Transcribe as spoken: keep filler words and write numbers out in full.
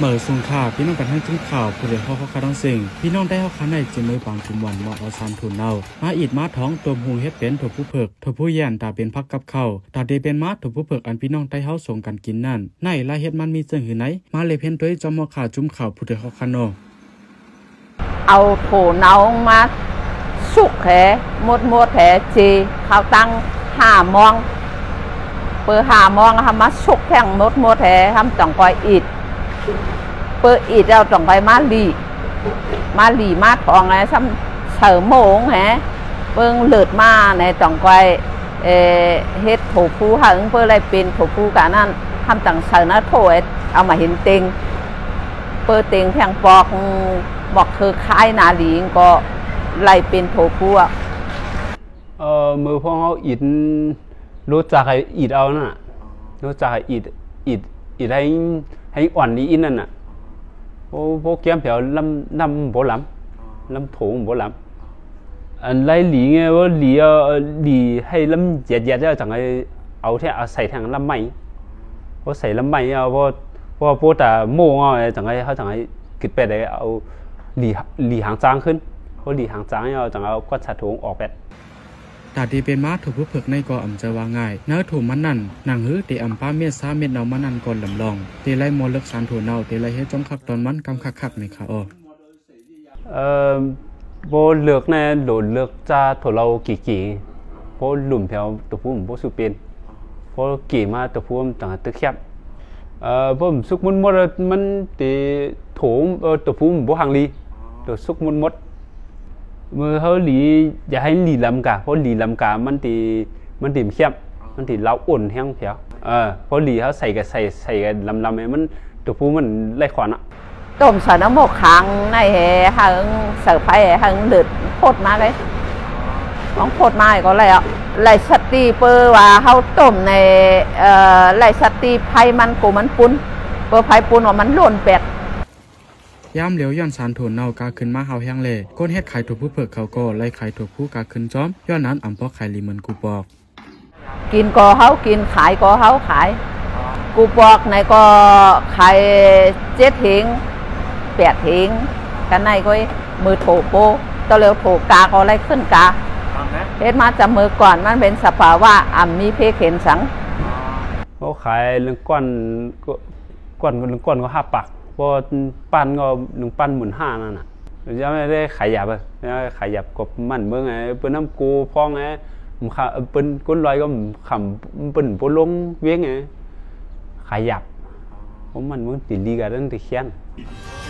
เมื่อสุงข่าพี่น้องกันให้จุ้มข่าวผู้เลี้ยงเขาเขาคาทั้งสิ่งพี่น้องได้เข้าคันในจิมือปางจุ่มวันมาเอาซานทุนเน่ามาอีดมาท้องตัวหุงเฮ็ดเป็นถั่วผู้เผือกถั่วผู้แย่นตาเป็นพักกับข้าวตาเดเป็นมาถั่วผู้เผือกอันพี่น้องได้เข้าส่งกันกินนั่นในลายเฮ็ดมันมีเจิงหือไหนมาเลยเพี้ยนตัวจอมข่าจุ้มข่าวผู้เลี้ยงเขาคันโนเอาโถเนามาสุกแห่มดมดแห่จีข้าวตั้งห้ามองเปิดห้ามองทำมาสุกแข่งมดมดแห่ทำจ่องก้อยอิดเปิดอิดเราจ่องไปมาหลีมาหลีมาทองไงซ้ำเสริมโมงแห่เปิ้งเลือดมาในจ่องก้อยเฮ็ดโถฟูหังเปิดอะไรเป็นโถฟูกันนั่นทำจังเสริมนะโถเอามาเห็นเต็งเปิดเต็งแข่งปอกบอกคือคล้ายนาหลีก็ไล่เป็นโถฟูอ่ะเออมือพ่อเขาอิดรู้จักให้อิดเอาน่ะรู้จักให้อิดอิดอิดให้ให้อ่อนดีอินนั่นน่ะโอ้พวกแก้มเผียวลำลำโบล้ำลำโถงโบล้ำอันไล่หลีไงว่าหลีเอาหลีให้ลำเย็ดเย็ดแล้วจังไงเอาแค่เอาใส่ทางลำไม้เพราะใส่ลำไม้เอาเพราะเพราะพวกแต่โม่เอาจังไงเขาจังไงกิดไปได้เอาหลีหลีหางจางขึ้นเพราะหลีหางจางเอาจังเอาก้อนชัดโถงออกไปตาดีเป็นม้าถูกผู้เผือกในก่ออ่ำจะว่าง่ายเนื้อถูมันนั่นหนังหื้อตีอ่ำป้าเมียซาเม็ดเนามันนั่นก่อนลำลองตีไล่โมเลิกสารถูเนาตีไล่ให้จ้องคักตอนมันกำคักคักในขาอ้อเอ่อโบเลือกในโดดเลือกจะถั่วเรากี่กี่โบหลุมแถวตัวผู้ผมโบสุเป็นโบกี่มาตัวผู้ผมต่างตึกแคบเอ่อผมสุกมุนมดมันตีโถมเออตัวผู้ผมโบหางลีตัวสุกมุนมดมือเขาหลีอย่าให้หลีลำกาเพราะหลีลำกามันตีมันตีเข้มมันตีเล้าอุ่นแห้งเพียวเออเพราะหลีเขาใส่กับใส่ใส่กับลำลำไอ้มันตัวผู้มันไล่ขวานอ่ะต้มใส่น้ำหมกขังในแห่หังเสิร์ฟไปหังเดือดโคตรมาเลยของโคตรมาก็เลยอ่ะไหลสตีเปอร์ว่าเขาต้มในเอ่อไหลสตีไผ่มันกูมันปุ้นเปอร์ไผ่ปุ้นว่ามันหล่นเป็ดย่ำเหลียวย้อนสารถูเนากาขึ้นมาเฮาแห้งเล่ก้นเฮ็ดไข่ถูกผู้เผือกเขาก็ไล่ไข่ถูกผู้กาขึ้นจ้อมย้อนนั้นอ่ำพอไข่ลีเหมือนกูปอกกินก็เขากินขายก็เขาขายกูปอกในก็ขายเจ็ดถิงแปดถิงกันในก็มือโถโปตัวเร็วโถกาก็ไล่ขึ้นกาเพชรมาจะมือก่อนมันเป็นสภาวะอ่ำมีเพเข็นสังเขาขายเรื่องก้อนก้อนเรื่องก้อนก็ห้าปักพอปั้นก็หนึ่งปั้นหมื่นห้านั่นน่ะจะไม่ได้ขายหยาบเลยขายหยาบกับมันเมื่อไงเป็นน้ำกูพองไงผมขาเป็นก้นลอยก็ขำเป็นปลงเวียงไงขายหยาบผมมันมึงติดลีกันตั้งแต่เขียน